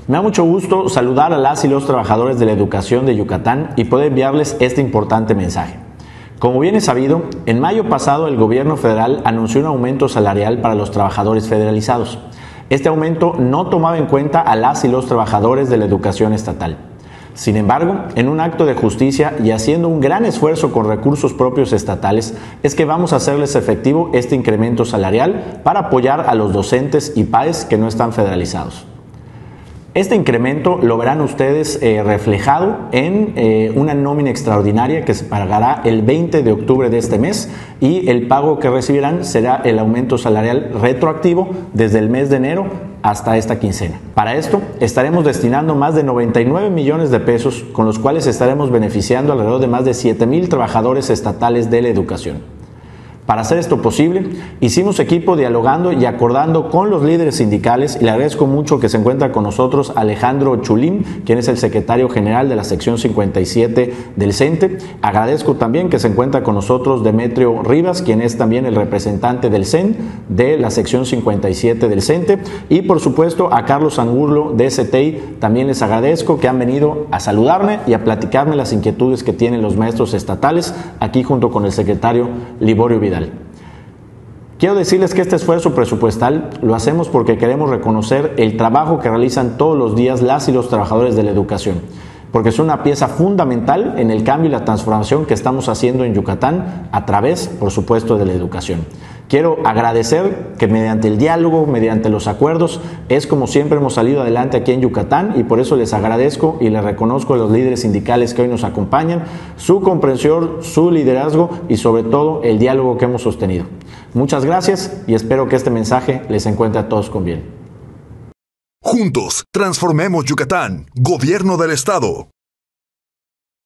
Me da mucho gusto saludar a las y los trabajadores de la educación de Yucatán y poder enviarles este importante mensaje. Como bien es sabido, en mayo pasado el gobierno federal anunció un aumento salarial para los trabajadores federalizados. Este aumento no tomaba en cuenta a las y los trabajadores de la educación estatal. Sin embargo, en un acto de justicia y haciendo un gran esfuerzo con recursos propios estatales, es que vamos a hacerles efectivo este incremento salarial para apoyar a los docentes y PAES que no están federalizados. Este incremento lo verán ustedes reflejado en una nómina extraordinaria que se pagará el 20 de octubre de este mes y el pago que recibirán será el aumento salarial retroactivo desde el mes de enero hasta esta quincena. Para esto estaremos destinando más de 99 millones de pesos con los cuales estaremos beneficiando alrededor de más de 7,000 trabajadores estatales de la educación. Para hacer esto posible, hicimos equipo dialogando y acordando con los líderes sindicales y le agradezco mucho que se encuentra con nosotros Alejandro Chulín, quien es el secretario general de la sección 57 del CENTE. Agradezco también que se encuentra con nosotros Demetrio Rivas, quien es también el representante del CEN de la sección 57 del CENTE. Y por supuesto a Carlos Angulo de STI, también les agradezco que han venido a saludarme y a platicarme las inquietudes que tienen los maestros estatales aquí junto con el secretario Liborio Vidal. Quiero decirles que este esfuerzo presupuestal lo hacemos porque queremos reconocer el trabajo que realizan todos los días las y los trabajadores de la educación, porque es una pieza fundamental en el cambio y la transformación que estamos haciendo en Yucatán a través, por supuesto, de la educación. Quiero agradecer que mediante el diálogo, mediante los acuerdos, es como siempre hemos salido adelante aquí en Yucatán y por eso les agradezco y les reconozco a los líderes sindicales que hoy nos acompañan, su comprensión, su liderazgo y sobre todo el diálogo que hemos sostenido. Muchas gracias y espero que este mensaje les encuentre a todos con bien. Juntos, transformemos Yucatán. Gobierno del Estado.